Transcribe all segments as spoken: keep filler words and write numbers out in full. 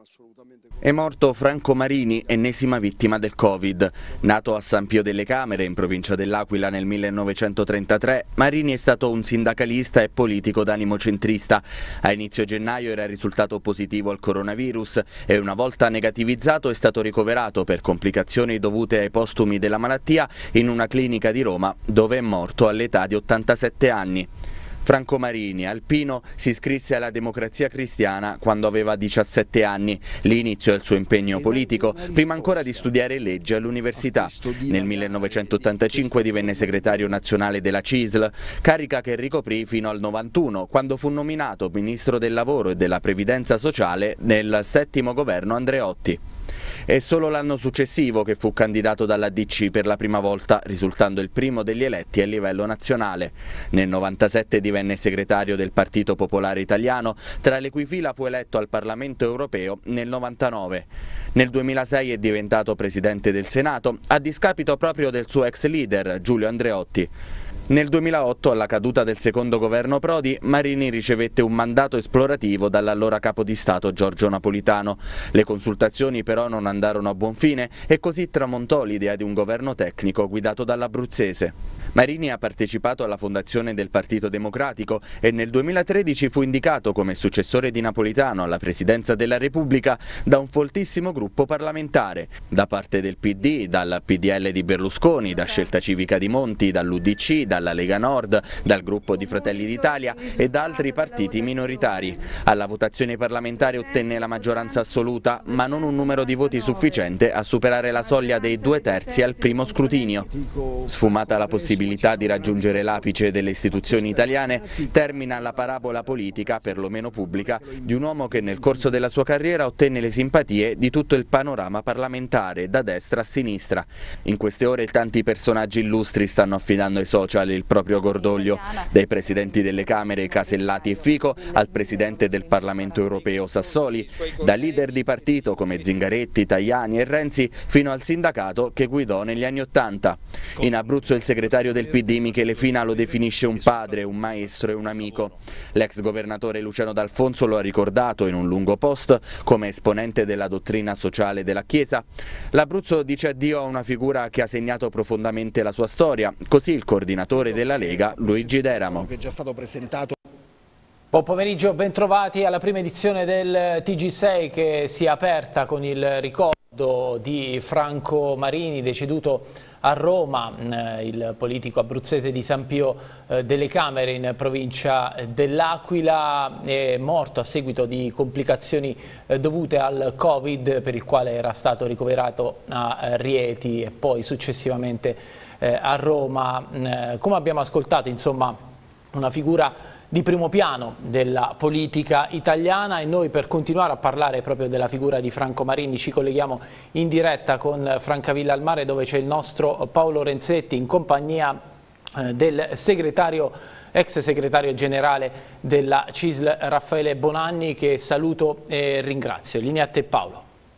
È morto Franco Marini, ennesima vittima del Covid. Nato a San Pio delle Camere, in provincia dell'Aquila nel millenovecentotrentatré, Marini è stato un sindacalista e politico d'animo centrista. A inizio gennaio era risultato positivo al coronavirus e una volta negativizzato è stato ricoverato per complicazioni dovute ai postumi della malattia in una clinica di Roma, dove è morto all'età di ottantasette anni. Franco Marini, alpino, si iscrisse alla Democrazia Cristiana quando aveva diciassette anni. Lì iniziò il suo impegno politico, prima ancora di studiare legge all'università. Nel millenovecentottantacinque divenne segretario nazionale della C I S L, carica che ricoprì fino al novantuno, quando fu nominato ministro del lavoro e della previdenza sociale nel settimo governo Andreotti. È solo l'anno successivo che fu candidato dalla D C per la prima volta, risultando il primo degli eletti a livello nazionale. Nel novantasette divenne segretario del Partito Popolare Italiano, tra le cui fila fu eletto al Parlamento Europeo nel novantanove. Nel duemilasei è diventato presidente del Senato, a discapito proprio del suo ex leader, Giulio Andreotti. Nel duemilaotto, alla caduta del secondo governo Prodi, Marini ricevette un mandato esplorativo dall'allora capo di Stato Giorgio Napolitano. Le consultazioni però non andarono a buon fine e così tramontò l'idea di un governo tecnico guidato dall'abruzzese. Marini ha partecipato alla fondazione del Partito Democratico e nel duemilatredici fu indicato come successore di Napolitano alla Presidenza della Repubblica da un foltissimo gruppo parlamentare, da parte del P D, dal P D L di Berlusconi, da Scelta Civica di Monti, dall'U D C, dalla Lega Nord, dal gruppo di Fratelli d'Italia e da altri partiti minoritari. Alla votazione parlamentare ottenne la maggioranza assoluta, ma non un numero di voti sufficiente a superare la soglia dei due terzi al primo scrutinio. Sfumata la possibilità di raggiungere l'apice delle istituzioni italiane, termina la parabola politica, perlomeno pubblica, di un uomo che nel corso della sua carriera ottenne le simpatie di tutto il panorama parlamentare, da destra a sinistra. In queste ore tanti personaggi illustri stanno affidando ai social il proprio cordoglio, dai presidenti delle Camere Casellati e Fico al presidente del Parlamento Europeo Sassoli, da leader di partito come Zingaretti, Tajani e Renzi fino al sindacato che guidò negli anni Ottanta. In Abruzzo il segretario del P D Michele Fina lo definisce un padre, un maestro e un amico. L'ex governatore Luciano D'Alfonso lo ha ricordato in un lungo post come esponente della dottrina sociale della Chiesa. L'Abruzzo dice addio a una figura che ha segnato profondamente la sua storia, così il coordinatore della Lega Luigi Deramo. Che è già stato presentato. Buon pomeriggio, bentrovati alla prima edizione del T G sei che si è aperta con il ricordo di Franco Marini, deceduto a Roma, eh, il politico abruzzese di San Pio eh, delle Camere in provincia dell'Aquila, è morto a seguito di complicazioni eh, dovute al Covid, per il quale era stato ricoverato a eh, Rieti e poi successivamente eh, a Roma. Eh, come abbiamo ascoltato, insomma, una figura di primo piano della politica italiana, e noi per continuare a parlare proprio della figura di Franco Marini ci colleghiamo in diretta con Francavilla al Mare, dove c'è il nostro Paolo Renzetti in compagnia eh, del segretario, ex segretario generale della C I S L Raffaele Bonanni, che saluto e ringrazio. Linea a te, Paolo.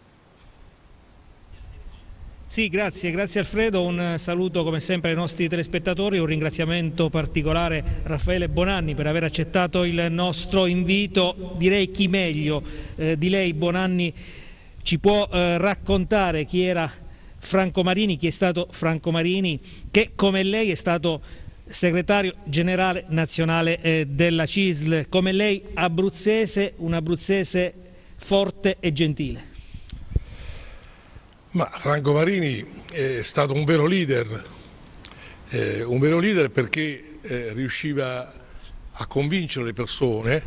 Sì, grazie, grazie Alfredo, un saluto come sempre ai nostri telespettatori, un ringraziamento particolare a Raffaele Bonanni per aver accettato il nostro invito. Direi chi meglio eh, di lei, Bonanni, ci può eh, raccontare chi era Franco Marini, chi è stato Franco Marini, che come lei è stato segretario generale nazionale eh, della C I S L, come lei abruzzese, un abruzzese forte e gentile. Ma Franco Marini è stato un vero leader, eh, un vero leader perché eh, riusciva a convincere le persone,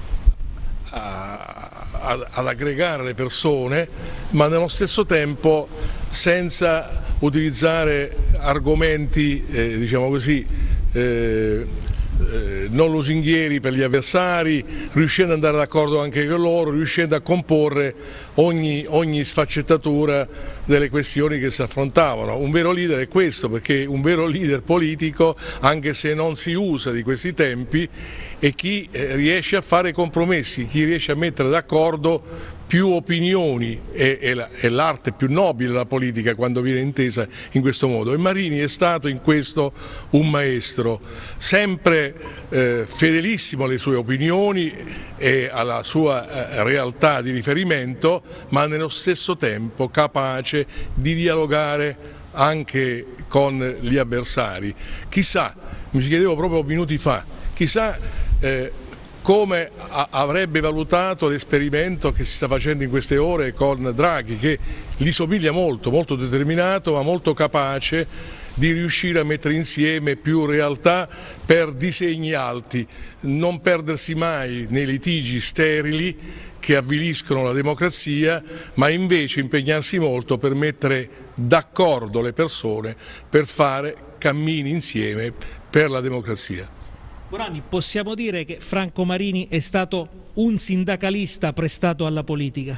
a, a, ad aggregare le persone, ma nello stesso tempo senza utilizzare argomenti, eh, diciamo così, eh, eh, non lusinghieri per gli avversari, riuscendo ad andare d'accordo anche con loro, riuscendo a comporre ogni, ogni sfaccettatura delle questioni che si affrontavano. Un vero leader è questo, perché un vero leader politico, anche se non si usa di questi tempi, è chi eh, riesce a fare compromessi, chi riesce a mettere d'accordo più opinioni è, è l'arte più nobile della politica quando viene intesa in questo modo, e Marini è stato in questo un maestro, sempre eh, fedelissimo alle sue opinioni e alla sua eh, realtà di riferimento, ma nello stesso tempo capace di dialogare anche con gli avversari. Chissà, mi si chiedevo proprio minuti fa, chissà eh, come avrebbe valutato l'esperimento che si sta facendo in queste ore con Draghi, che gli somiglia molto, molto determinato ma molto capace di riuscire a mettere insieme più realtà per disegni alti, non perdersi mai nei litigi sterili che avviliscono la democrazia, ma invece impegnarsi molto per mettere d'accordo le persone per fare cammini insieme per la democrazia. Bonanni, possiamo dire che Franco Marini è stato un sindacalista prestato alla politica?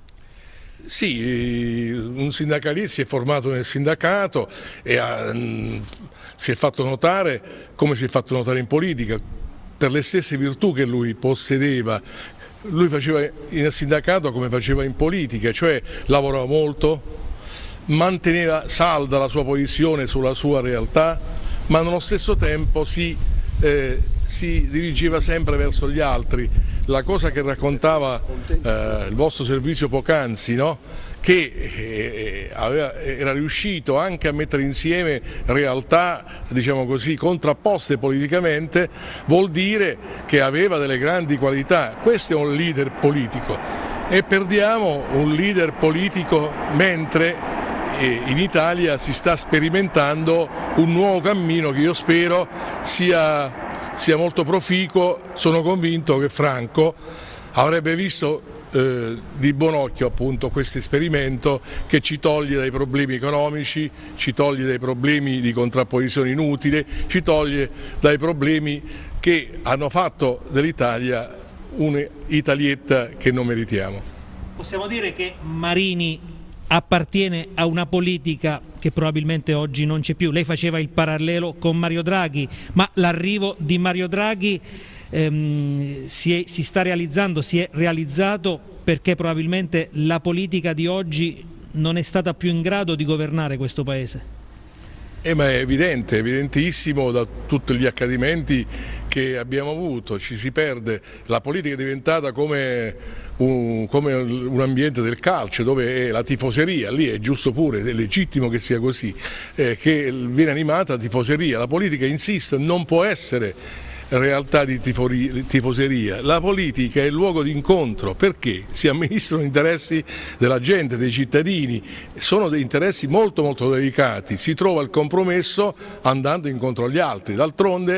Sì, un sindacalista, si è formato nel sindacato e ha, si è fatto notare come si è fatto notare in politica, per le stesse virtù che lui possedeva. Lui faceva nel sindacato come faceva in politica, cioè lavorava molto, manteneva salda la sua posizione sulla sua realtà, ma nello stesso tempo si Eh, si dirigeva sempre verso gli altri. La cosa che raccontava eh, il vostro servizio poc'anzi, no? Che eh, aveva, era riuscito anche a mettere insieme realtà, diciamo così, contrapposte politicamente, vuol dire che aveva delle grandi qualità. Questo è un leader politico, e perdiamo un leader politico mentre in Italia si sta sperimentando un nuovo cammino che io spero sia, sia molto proficuo. Sono convinto che Franco avrebbe visto eh, di buon occhio appunto questo esperimento, che ci toglie dai problemi economici, ci toglie dai problemi di contrapposizione inutile, ci toglie dai problemi che hanno fatto dell'Italia un'Italietta che non meritiamo. Possiamo dire che Marini appartiene a una politica che probabilmente oggi non c'è più. Lei faceva il parallelo con Mario Draghi, ma l'arrivo di Mario Draghi ehm, si, è, si sta realizzando, si è realizzato perché probabilmente la politica di oggi non è stata più in grado di governare questo Paese. Eh, ma è evidente, evidentissimo da tutti gli accadimenti che abbiamo avuto, ci si perde, la politica è diventata come un, come un ambiente del calcio dove è la tifoseria, lì è giusto pure, è legittimo che sia così, eh, che viene animata la tifoseria. La politica, insisto, non può essere realtà di tifoseria, la politica è il luogo di incontro, perché si amministrano gli interessi della gente, dei cittadini, sono dei interessi molto molto delicati, si trova il compromesso andando incontro agli altri. D'altronde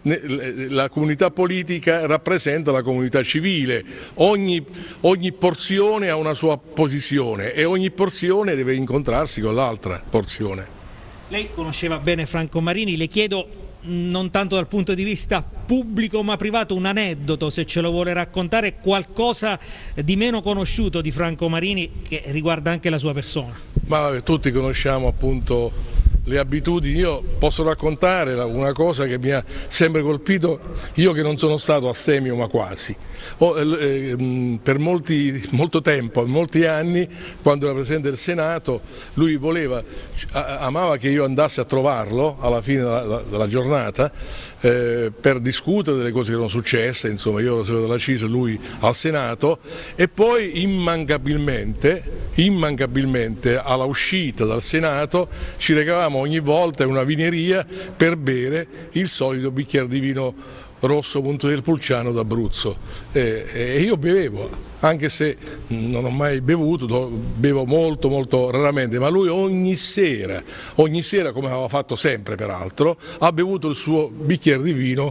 la comunità politica rappresenta la comunità civile, ogni, ogni porzione ha una sua posizione e ogni porzione deve incontrarsi con l'altra porzione. Lei conosceva bene Franco Marini, le chiedo non tanto dal punto di vista pubblico ma privato, un aneddoto, se ce lo vuole raccontare, qualcosa di meno conosciuto di Franco Marini che riguarda anche la sua persona. Ma tutti conosciamo appunto le abitudini. Io posso raccontare una cosa che mi ha sempre colpito, io che non sono stato astemio ma quasi. Oh, eh, per molti, molto tempo, molti anni, quando era presidente del Senato, lui voleva, amava che io andassi a trovarlo alla fine della, della giornata eh, per discutere delle cose che erano successe, insomma io ero segretario della C I S, lui al Senato, e poi immancabilmente, immancabilmente alla uscita dal Senato ci recavamo ogni volta in una vineria per bere il solito bicchiere di vino rosso Punto del Pulciano d'Abruzzo, e, e io bevevo, anche se non ho mai bevuto, bevo molto molto raramente, ma lui ogni sera, ogni sera come aveva fatto sempre peraltro, ha bevuto il suo bicchiere di vino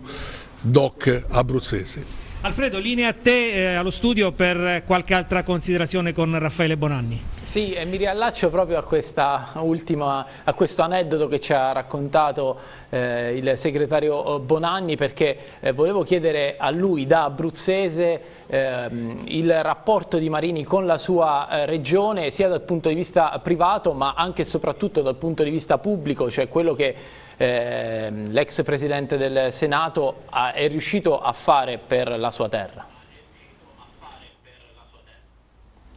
DOC abruzzese. Alfredo, linea a te eh, allo studio per qualche altra considerazione con Raffaele Bonanni. Sì, e mi riallaccio proprio a, questa ultima, a questo aneddoto che ci ha raccontato eh, il segretario Bonanni, perché eh, volevo chiedere a lui, da abruzzese, eh, il rapporto di Marini con la sua eh, regione, sia dal punto di vista privato ma anche e soprattutto dal punto di vista pubblico, cioè quello che eh, l'ex presidente del Senato ha, è riuscito a fare per la sua terra.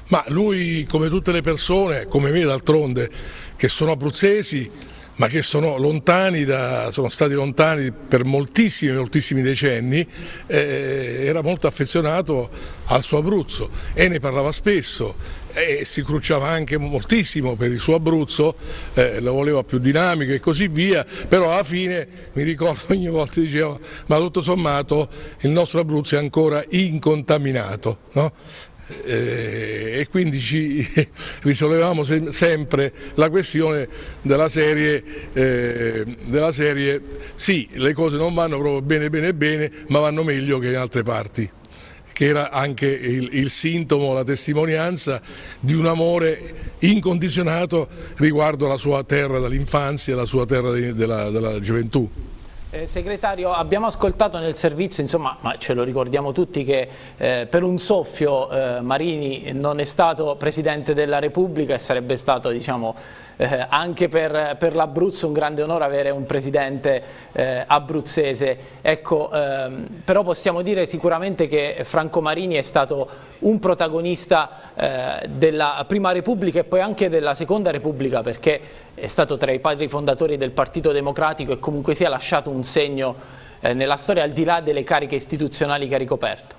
Ma lui, come tutte le persone, come me d'altronde, che sono abruzzesi, ma che sono lontani da, sono stati lontani per moltissimi, moltissimi decenni, eh, era molto affezionato al suo Abruzzo e ne parlava spesso e si crucciava anche moltissimo per il suo Abruzzo, eh, lo voleva più dinamico e così via, però alla fine mi ricordo ogni volta diceva ma tutto sommato il nostro Abruzzo è ancora incontaminato, no? Eh, e quindi ci risolevamo se sempre la questione della serie, eh, della serie sì, le cose non vanno proprio bene bene bene, ma vanno meglio che in altre parti, che era anche il, il sintomo, la testimonianza di un amore incondizionato riguardo alla sua terra dall'infanzia e alla sua terra di, della, della gioventù. Eh, segretario, abbiamo ascoltato nel servizio, insomma, ma ce lo ricordiamo tutti, che eh, per un soffio eh, Marini non è stato Presidente della Repubblica e sarebbe stato, diciamo, eh, anche per, per l'Abruzzo un grande onore avere un Presidente eh, abruzzese. Ecco, ehm, però possiamo dire sicuramente che Franco Marini è stato un protagonista eh, della Prima Repubblica e poi anche della Seconda Repubblica, perché è stato tra i padri fondatori del Partito Democratico e comunque sia lasciato un segno eh, nella storia al di là delle cariche istituzionali che ha ricoperto.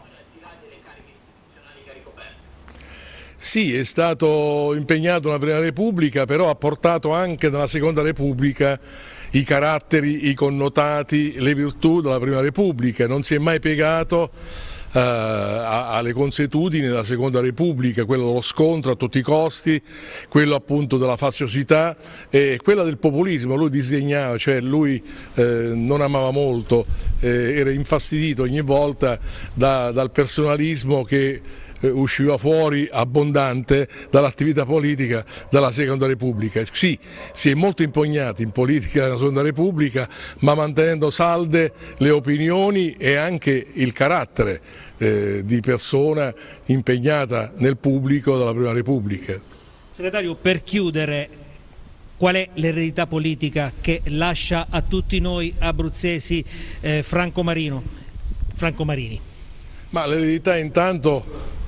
Sì, è stato impegnato nella Prima Repubblica, però ha portato anche nella Seconda Repubblica i caratteri, i connotati, le virtù della Prima Repubblica, non si è mai piegato Uh, alle consuetudini della Seconda Repubblica, quello dello scontro a tutti i costi, quello appunto della faziosità e quella del populismo. Lui disdegnava, cioè lui eh, non amava molto, eh, era infastidito ogni volta da, dal personalismo che eh, usciva fuori abbondante dall'attività politica della Seconda Repubblica. Sì, si è molto impegnato in politica della Seconda Repubblica, ma mantenendo salde le opinioni e anche il carattere Eh, di persona impegnata nel pubblico della Prima Repubblica. Segretario, per chiudere, qual è l'eredità politica che lascia a tutti noi abruzzesi eh, Franco Marino, Franco Marini? Ma l'eredità intanto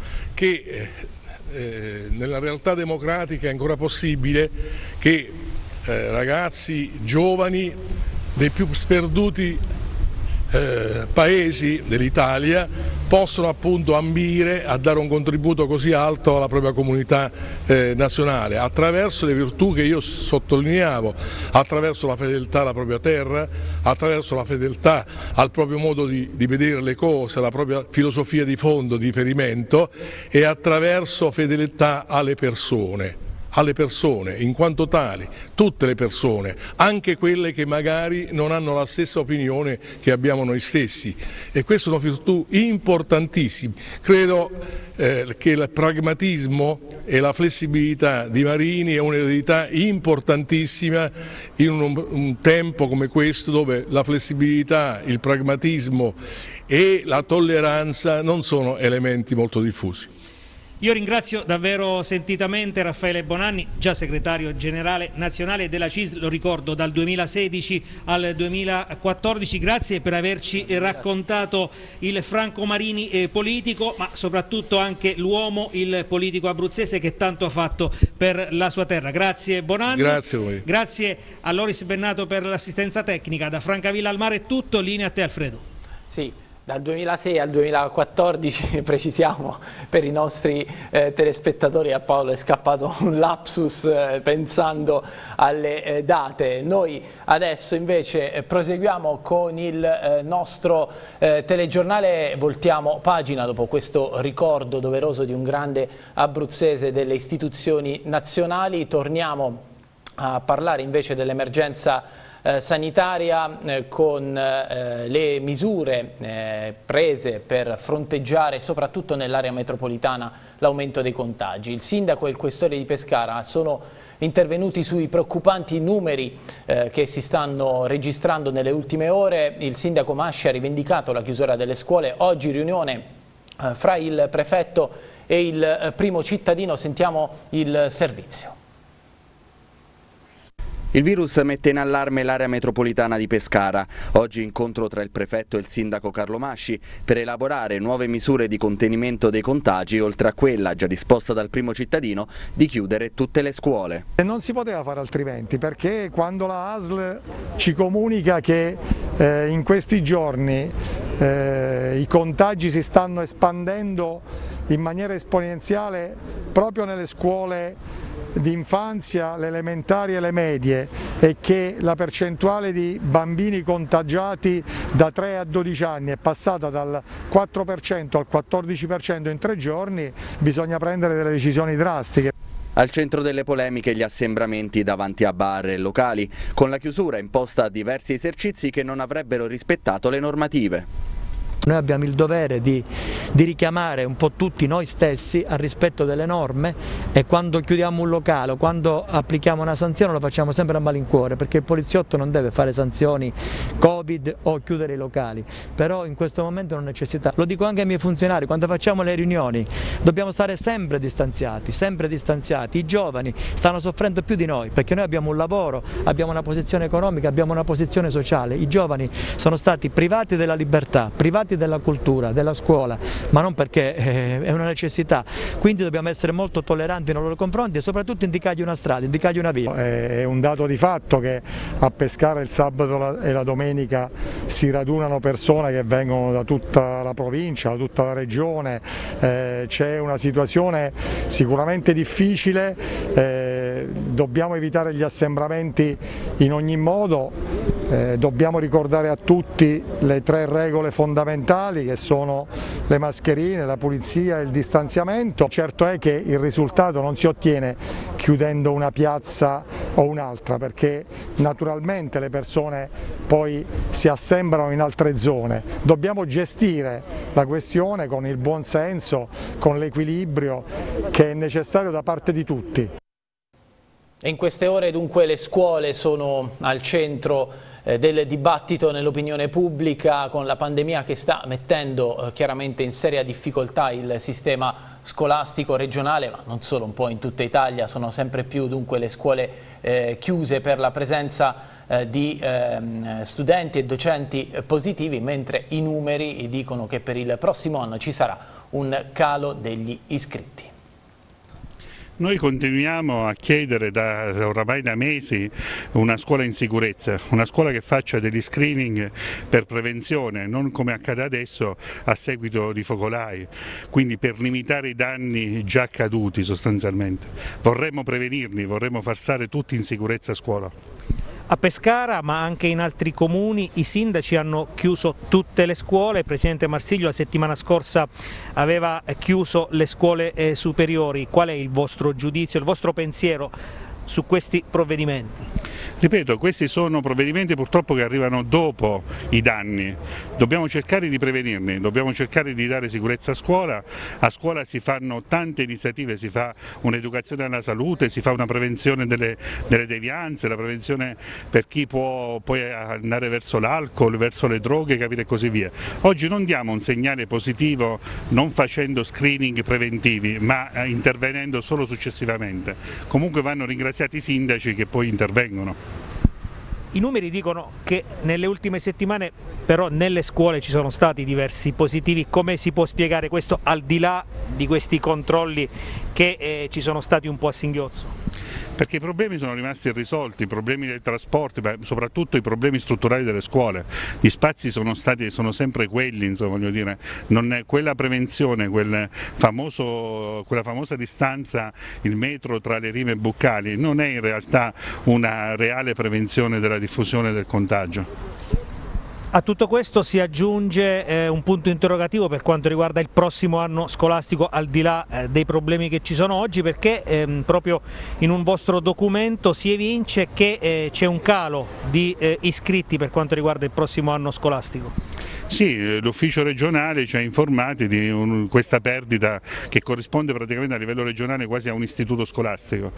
che eh, nella realtà democratica è ancora possibile che eh, ragazzi giovani dei più sperduti Eh, paesi dell'Italia possono appunto ambire a dare un contributo così alto alla propria comunità eh, nazionale attraverso le virtù che io sottolineavo, attraverso la fedeltà alla propria terra, attraverso la fedeltà al proprio modo di, di vedere le cose, alla propria filosofia di fondo, di riferimento e attraverso fedeltà alle persone. alle persone, in quanto tali, tutte le persone, anche quelle che magari non hanno la stessa opinione che abbiamo noi stessi, e queste sono virtù importantissime. Credo eh, che il pragmatismo e la flessibilità di Marini è un'eredità importantissima in un, un tempo come questo, dove la flessibilità, il pragmatismo e la tolleranza non sono elementi molto diffusi. Io ringrazio davvero sentitamente Raffaele Bonanni, già segretario generale nazionale della C I S, lo ricordo, dal duemilasedici al duemilaquattordici. Grazie per averci raccontato il Franco Marini eh, politico, ma soprattutto anche l'uomo, il politico abruzzese che tanto ha fatto per la sua terra. Grazie Bonanni. Grazie a voi. Grazie a Loris Bennato per l'assistenza tecnica. Da Francavilla al Mare è tutto, linea a te Alfredo. Sì. Dal duemilasei al duemilaquattordici, precisiamo per i nostri eh, telespettatori, a Paolo è scappato un lapsus eh, pensando alle eh, date. Noi adesso invece eh, proseguiamo con il eh, nostro eh, telegiornale, voltiamo pagina dopo questo ricordo doveroso di un grande abruzzese delle istituzioni nazionali. Torniamo a parlare invece dell'emergenza Eh, sanitaria eh, con eh, le misure eh, prese per fronteggiare soprattutto nell'area metropolitana l'aumento dei contagi. Il sindaco e il questore di Pescara sono intervenuti sui preoccupanti numeri eh, che si stanno registrando nelle ultime ore. Il sindaco Masci ha rivendicato la chiusura delle scuole. Oggi riunione eh, fra il prefetto e il eh, primo cittadino. Sentiamo il servizio. Il virus mette in allarme l'area metropolitana di Pescara. Oggi incontro tra il prefetto e il sindaco Carlo Masci per elaborare nuove misure di contenimento dei contagi, oltre a quella già disposta dal primo cittadino di chiudere tutte le scuole. Non si poteva fare altrimenti, perché quando la A S L ci comunica che eh, in questi giorni eh, i contagi si stanno espandendo in maniera esponenziale proprio nelle scuole di infanzia, le elementari e le medie, e che la percentuale di bambini contagiati da tre a dodici anni è passata dal quattro per cento al quattordici per cento in tre giorni, bisogna prendere delle decisioni drastiche. Al centro delle polemiche gli assembramenti davanti a bar e locali, con la chiusura imposta a diversi esercizi che non avrebbero rispettato le normative. Noi abbiamo il dovere di, di richiamare un po' tutti noi stessi al rispetto delle norme, e quando chiudiamo un locale, quando applichiamo una sanzione, lo facciamo sempre a malincuore, perché il poliziotto non deve fare sanzioni Covid o chiudere i locali, però in questo momento non necessita. Lo dico anche ai miei funzionari: quando facciamo le riunioni dobbiamo stare sempre distanziati, sempre distanziati. I giovani stanno soffrendo più di noi, perché noi abbiamo un lavoro, abbiamo una posizione economica, abbiamo una posizione sociale. I giovani sono stati privati della libertà, privati della cultura, della scuola, ma non perché è una necessità. Quindi dobbiamo essere molto tolleranti nei loro confronti e soprattutto indicargli una strada, indicargli una via. È un dato di fatto che a Pescara il sabato e la domenica si radunano persone che vengono da tutta la provincia, da tutta la regione, eh, c'è una situazione sicuramente difficile, eh, dobbiamo evitare gli assembramenti in ogni modo, eh, dobbiamo ricordare a tutti le tre regole fondamentali, che sono le mascherine, la pulizia e il distanziamento. Certo è che il risultato non si ottiene chiudendo una piazza o un'altra, perché naturalmente le persone poi si assembrano in altre zone. Dobbiamo gestire la questione con il buon senso, con l'equilibrio che è necessario da parte di tutti. E in queste ore dunque le scuole sono al centro eh, del dibattito nell'opinione pubblica, con la pandemia che sta mettendo eh, chiaramente in seria difficoltà il sistema scolastico regionale, ma non solo, un po' in tutta Italia. Sono sempre più dunque le scuole eh, chiuse per la presenza eh, di eh, studenti e docenti positivi, mentre i numeri dicono che per il prossimo anno ci sarà un calo degli iscritti. Noi continuiamo a chiedere da, oramai da mesi una scuola in sicurezza, una scuola che faccia degli screening per prevenzione, non come accade adesso a seguito di focolai, quindi per limitare i danni già accaduti sostanzialmente. Vorremmo prevenirli, vorremmo far stare tutti in sicurezza a scuola. A Pescara, ma anche in altri comuni, i sindaci hanno chiuso tutte le scuole. Il presidente Marsiglio la settimana scorsa aveva chiuso le scuole eh, superiori. Qual è il vostro giudizio, il vostro pensiero su questi provvedimenti? Ripeto, questi sono provvedimenti purtroppo che arrivano dopo i danni, dobbiamo cercare di prevenirli, dobbiamo cercare di dare sicurezza a scuola. A scuola si fanno tante iniziative, si fa un'educazione alla salute, si fa una prevenzione delle, delle devianze, la prevenzione per chi può poi andare verso l'alcol, verso le droghe, capire e così via. Oggi non diamo un segnale positivo non facendo screening preventivi, ma intervenendo solo successivamente. Comunque vanno ringraziati i sindaci che poi intervengono. I numeri dicono che nelle ultime settimane però nelle scuole ci sono stati diversi positivi. Come si può spiegare questo, al di là di questi controlli che eh, ci sono stati un po' a singhiozzo? Perché i problemi sono rimasti irrisolti, i problemi dei trasporti, ma soprattutto i problemi strutturali delle scuole. Gli spazi sono stati, sono sempre quelli, insomma, voglio dire, non è quella prevenzione, quel famoso, quella famosa distanza, il metro tra le rime buccali, non è in realtà una reale prevenzione della diffusione del contagio. A tutto questo si aggiunge eh, un punto interrogativo per quanto riguarda il prossimo anno scolastico, al di là eh, dei problemi che ci sono oggi, perché ehm, proprio in un vostro documento si evince che eh, c'è un calo di eh, iscritti per quanto riguarda il prossimo anno scolastico. Sì, l'ufficio regionale ci ha informati di un, questa perdita che corrisponde praticamente a livello regionale quasi a un istituto scolastico.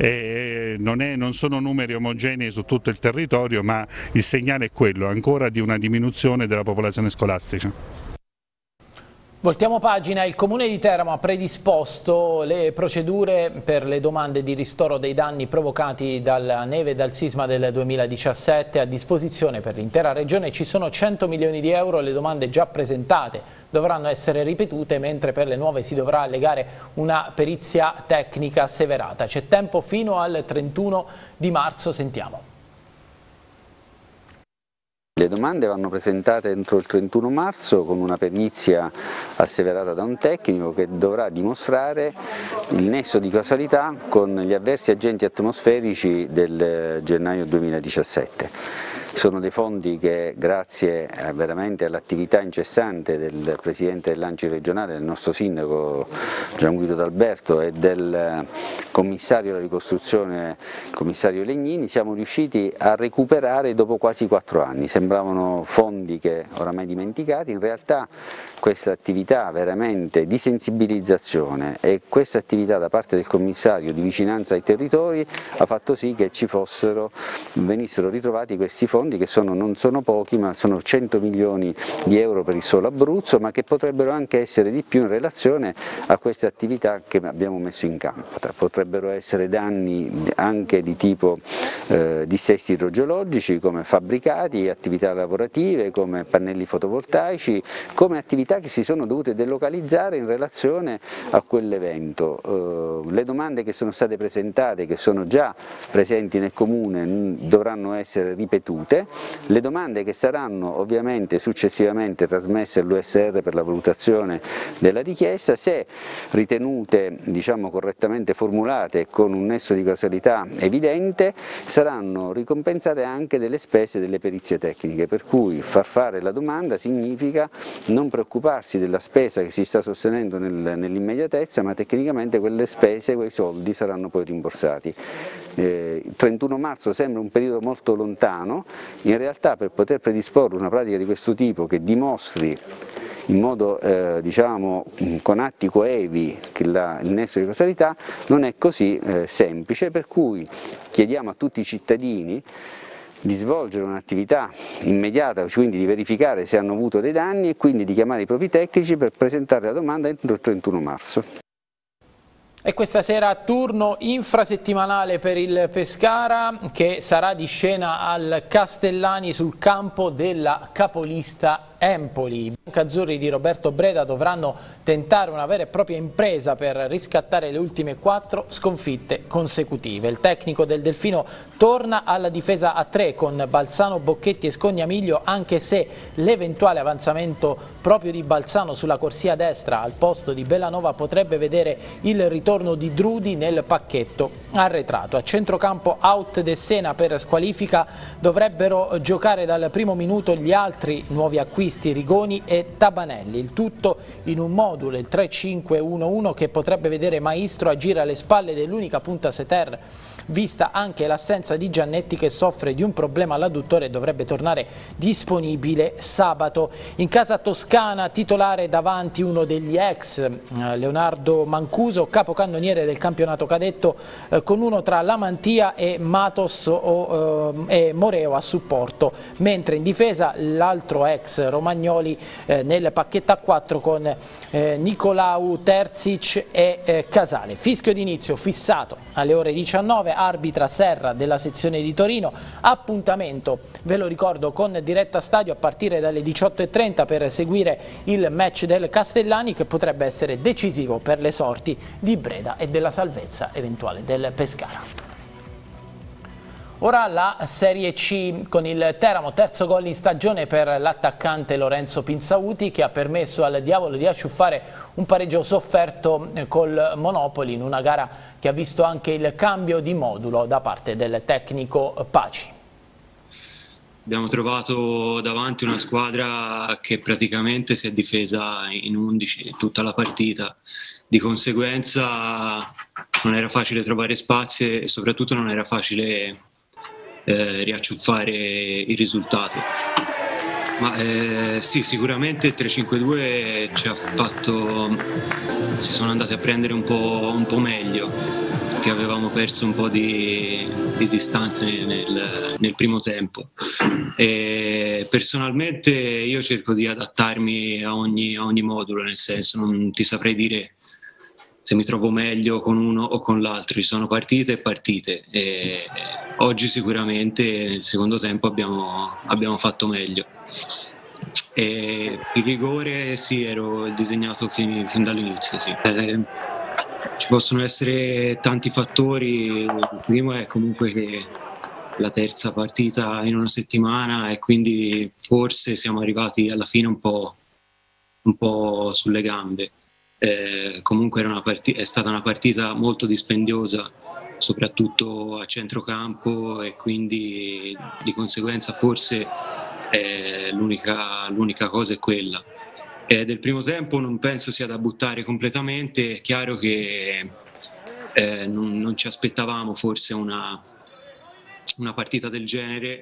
E non, è, non sono numeri omogenei su tutto il territorio, ma il segnale è quello, ancora di una diminuzione della popolazione scolastica. Voltiamo pagina. Il Comune di Teramo ha predisposto le procedure per le domande di ristoro dei danni provocati dalla neve e dal sisma del duemiladiciassette. A disposizione per l'intera regione ci sono cento milioni di euro. Le domande già presentate dovranno essere ripetute, mentre per le nuove si dovrà allegare una perizia tecnica asseverata. C'è tempo fino al trentuno di marzo. Sentiamo. Le domande vanno presentate entro il trentuno marzo con una perizia asseverata da un tecnico che dovrà dimostrare il nesso di causalità con gli avversi agenti atmosferici del gennaio duemiladiciassette. Sono dei fondi che, grazie veramente all'attività incessante del Presidente dell'A N C I regionale, del nostro Sindaco Gian Guido D'Alberto e del Commissario alla ricostruzione, il Commissario Legnini, siamo riusciti a recuperare dopo quasi quattro anni. Sembravano fondi che oramai dimenticati, in realtà questa attività veramente di sensibilizzazione e questa attività da parte del Commissario di vicinanza ai territori ha fatto sì che ci fossero, venissero ritrovati questi fondi che sono, non sono pochi, ma sono cento milioni di euro per il solo Abruzzo, ma che potrebbero anche essere di più in relazione a queste attività che abbiamo messo in campo. Potrebbero essere danni anche di tipo eh, dissesti idrogeologici, come fabbricati, attività lavorative, come pannelli fotovoltaici, come attività che si sono dovute delocalizzare in relazione a quell'evento. Eh, le domande che sono state presentate, che sono già presenti nel Comune, dovranno essere ripetute. Le domande che saranno ovviamente successivamente trasmesse all'U S R per la valutazione della richiesta, se ritenute diciamo correttamente formulate con un nesso di causalità evidente, saranno ricompensate anche delle spese delle perizie tecniche, per cui far fare la domanda significa non preoccuparsi della spesa che si sta sostenendo nel, nell'immediatezza, ma tecnicamente quelle spese, quei soldi saranno poi rimborsati. Eh, il trentuno marzo sembra un periodo molto lontano, in realtà per poter predisporre una pratica di questo tipo che dimostri in modo eh, diciamo con atti coevi la, il nesso di causalità non è così eh, semplice, per cui chiediamo a tutti i cittadini di svolgere un'attività immediata, quindi di verificare se hanno avuto dei danni e quindi di chiamare i propri tecnici per presentare la domanda entro il trentuno marzo. E questa sera turno infrasettimanale per il Pescara, che sarà di scena al Castellani sul campo della capolista Empoli. I biancazzurri di Roberto Breda dovranno tentare una vera e propria impresa per riscattare le ultime quattro sconfitte consecutive. Il tecnico del Delfino torna alla difesa a tre con Balzano, Bocchetti e Scognamiglio, anche se l'eventuale avanzamento proprio di Balzano sulla corsia destra al posto di Bellanova potrebbe vedere il ritorno di Drudi nel pacchetto arretrato. A centrocampo out De Sena per squalifica, dovrebbero giocare dal primo minuto gli altri nuovi acquisti, Rigoni e Tabanelli, il tutto in un modulo, il tre cinque uno uno, che potrebbe vedere Maestro agire alle spalle dell'unica punta setter, vista anche l'assenza di Giannetti, che soffre di un problema all'adduttore e dovrebbe tornare disponibile sabato. In casa toscana titolare davanti uno degli ex, Leonardo Mancuso, capocannoniere del campionato cadetto, eh, con uno tra Lamantia e Matos o, eh, e Moreo a supporto, mentre in difesa l'altro ex Romagnoli eh, nel pacchetto a quattro con eh, Nicolau, Terzic e eh, Casale. Fischio d'inizio fissato alle ore diciannove, arbitra Serra della sezione di Torino. Appuntamento, ve lo ricordo, con diretta stadio a partire dalle diciotto e trenta per seguire il match del Castellani, che potrebbe essere decisivo per le sorti di Breda e della salvezza eventuale del Pescara. Ora la Serie C con il Teramo, terzo gol in stagione per l'attaccante Lorenzo Pinzauti, che ha permesso al Diavolo di acciuffare un pareggio sofferto col Monopoli in una gara che ha visto anche il cambio di modulo da parte del tecnico Paci. Abbiamo trovato davanti una squadra che praticamente si è difesa in undici tutta la partita, di conseguenza non era facile trovare spazi e soprattutto non era facile Eh, riacciuffare il risultato. Ma eh, sì, sicuramente il tre cinque due ci ha fatto, si sono andati a prendere un po', un po' meglio, perché avevamo perso un po' di, di distanze nel, nel primo tempo. E personalmente io cerco di adattarmi a ogni, a ogni modulo, nel senso non ti saprei dire se mi trovo meglio con uno o con l'altro, ci sono partite e partite. E oggi sicuramente nel secondo tempo abbiamo, abbiamo fatto meglio. E il rigore sì, ero disegnato fin, fin dall'inizio, sì. Eh, ci possono essere tanti fattori, il primo è comunque che la terza partita in una settimana e quindi forse siamo arrivati alla fine un po', un po' sulle gambe. Eh, comunque era una partita, è stata una partita molto dispendiosa, soprattutto a centrocampo, e quindi di conseguenza forse eh, l'unica, l'unica cosa è quella. Eh, del primo tempo non penso sia da buttare completamente, è chiaro che eh, non, non ci aspettavamo forse una, una partita del genere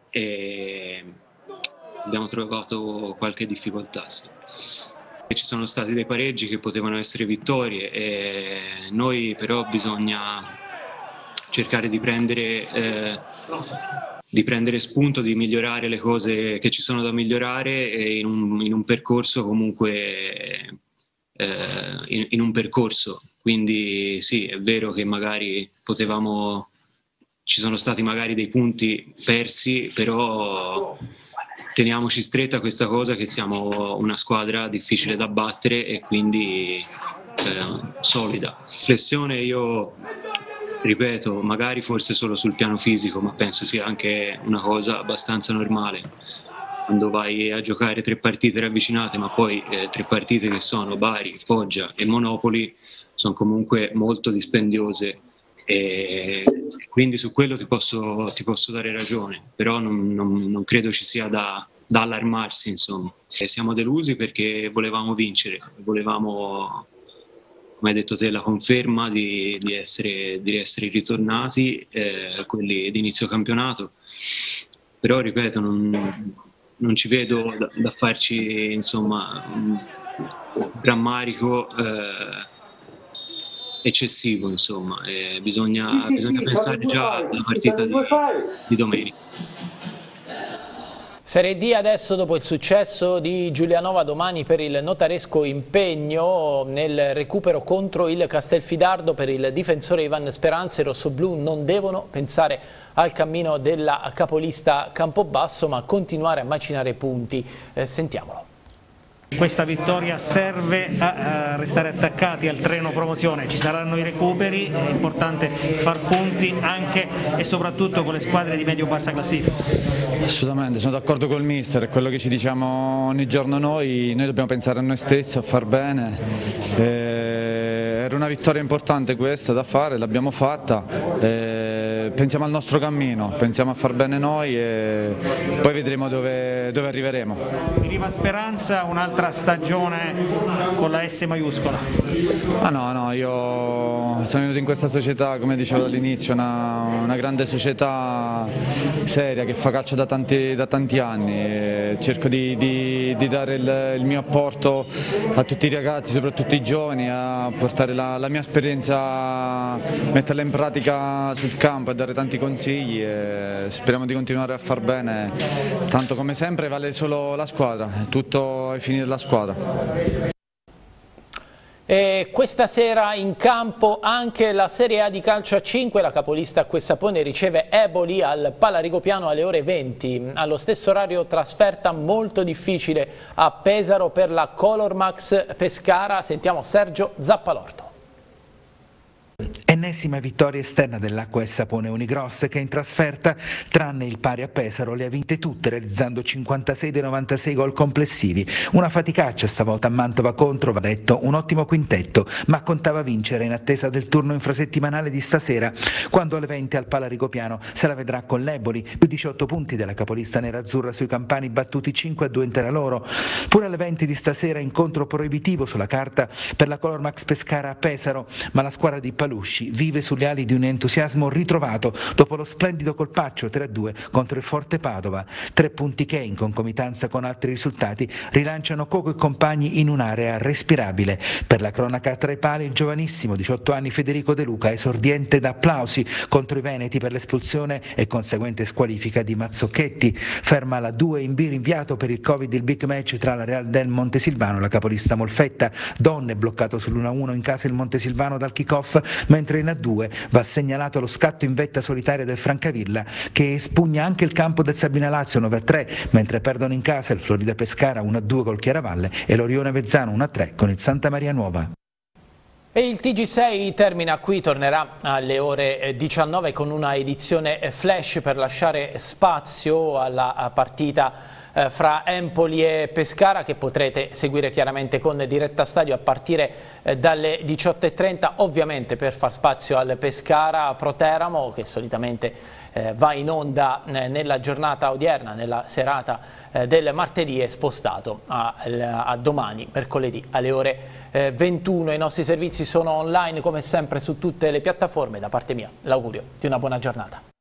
e abbiamo trovato qualche difficoltà. Sì. Ci sono stati dei pareggi che potevano essere vittorie e noi però bisogna cercare di prendere, eh, di prendere spunto, di migliorare le cose che ci sono da migliorare e in un, in un percorso comunque eh, in, in un percorso. Quindi sì, è vero che magari potevamo, ci sono stati magari dei punti persi, però teniamoci stretta questa cosa che siamo una squadra difficile da battere e quindi eh, solida. Flessione, io ripeto, magari forse solo sul piano fisico, ma penso sia anche una cosa abbastanza normale. Quando vai a giocare tre partite ravvicinate, ma poi eh, tre partite che sono Bari, Foggia e Monopoli, sono comunque molto dispendiose e quindi su quello ti posso, ti posso dare ragione, però non, non, non credo ci sia da, da allarmarsi, insomma. E siamo delusi perché volevamo vincere, volevamo, come hai detto te, la conferma di, di, essere, di essere ritornati, eh, quelli di inizio campionato, però ripeto, non, non ci vedo da, da farci insomma un drammarico eh, eccessivo, insomma, eh, bisogna, sì, sì, bisogna sì, pensare già alla partita di, di domenica. Serie D adesso, dopo il successo di Giulianova domani per il notaresco impegno nel recupero contro il Castelfidardo per il difensore Ivan Speranza, i rossoblù non devono pensare al cammino della capolista Campobasso ma continuare a macinare punti. Eh, sentiamolo. Questa vittoria serve a, a restare attaccati al treno promozione, ci saranno i recuperi, è importante far punti anche e soprattutto con le squadre di medio-bassa classifica. Assolutamente, sono d'accordo col mister, è quello che ci diciamo ogni giorno noi, noi dobbiamo pensare a noi stessi, a far bene. Eh, era una vittoria importante questa da fare, l'abbiamo fatta, eh, pensiamo al nostro cammino, pensiamo a far bene noi e poi vedremo dove, dove arriveremo. Arriva Speranza, un'altra stagione con la S maiuscola. Ah no, no, io sono venuto in questa società, come dicevo all'inizio, una, una grande società seria che fa calcio da tanti, da tanti anni e cerco di, di, di dare il, il mio apporto a tutti i ragazzi, soprattutto i giovani, a portare la, la mia esperienza, metterla in pratica sul campo e dare tanti consigli e speriamo di continuare a far bene, tanto come sempre vale solo la squadra, tutto ai fini della squadra. E questa sera in campo anche la Serie A di calcio a cinque, la capolista Acquessapone riceve Eboli al Palarigopiano alle ore venti, allo stesso orario trasferta molto difficile a Pesaro per la Color Max Pescara. Sentiamo Sergio Zappalorto. Ennesima vittoria esterna dell'Acqua e Sapone Unigross che in trasferta, tranne il pari a Pesaro, le ha vinte tutte realizzando cinquantasei dei novantasei gol complessivi. Una faticaccia stavolta a Mantova contro, va detto, un ottimo quintetto, ma contava vincere in attesa del turno infrasettimanale di stasera, quando alle venti al Palarigopiano se la vedrà con l'Eboli, più diciotto punti della capolista nerazzurra sui campani battuti cinque a due intera loro. Pure alle venti di stasera incontro proibitivo sulla carta per la Color Max Pescara a Pesaro, ma la squadra di Palusci vive sulle ali di un entusiasmo ritrovato dopo lo splendido colpaccio tre a due contro il Forte Padova. Tre punti che, in concomitanza con altri risultati, rilanciano Coco e compagni in un'area respirabile. Per la cronaca tra i pali il giovanissimo diciotto anni Federico De Luca, esordiente da applausi contro i veneti per l'espulsione e conseguente squalifica di Mazzocchetti. Ferma la due in B rinviato per il Covid il big match tra la Real del Montesilvano e la capolista Molfetta. Donne bloccato sull'uno a uno in casa il Montesilvano dal kick-off, mentre in A due va segnalato lo scatto in vetta solitaria del Francavilla che spugna anche il campo del Sabina Lazio nove a tre, mentre perdono in casa il Florida Pescara uno a due col Chiaravalle e l'Orione Vezzano uno a tre con il Santa Maria Nuova. E il T G sei termina qui, tornerà alle ore diciannove con una edizione flash per lasciare spazio alla partita fra Empoli e Pescara, che potrete seguire chiaramente con diretta stadio a partire dalle diciotto e trenta, ovviamente per far spazio al Pescara Pro Teramo, che solitamente va in onda nella giornata odierna, nella serata del martedì, è spostato a, a domani, mercoledì alle ore ventuno. I nostri servizi sono online come sempre su tutte le piattaforme. Da parte mia l'augurio di una buona giornata.